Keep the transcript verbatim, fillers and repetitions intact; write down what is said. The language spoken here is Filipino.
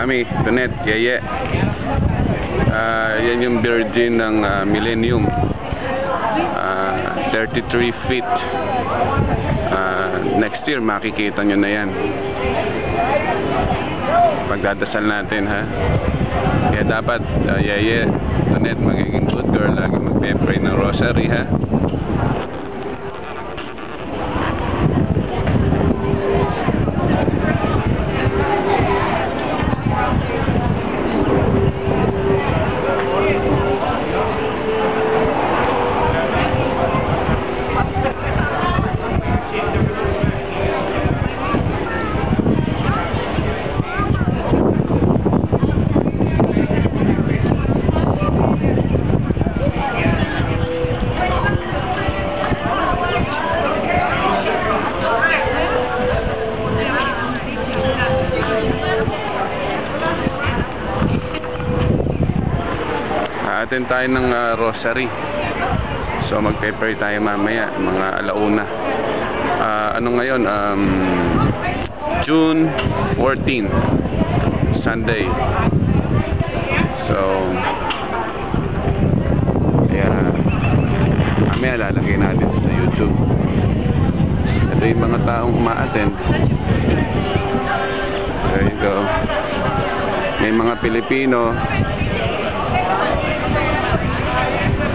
Mami, Tonet, Yeye. Uh, yan yung Virgin ng uh, Millennium. Uh, thirty-three feet. Uh, next year makikita nyo na yan. Pagdadasal natin, ha. Kaya dapat uh, Yeye, Tonet, magiging good girl. Lagi magpe-pray ng rosary, ha. Atin tayo ng uh, rosary. So magpe-pray tayo mamaya mga alauna. Uh, ano ngayon? Um, June fourteenth, Sunday. So kaya mamaya lalagay natin sa YouTube. Ito yung mga taong uma-attend. There you go. May mga Pilipino.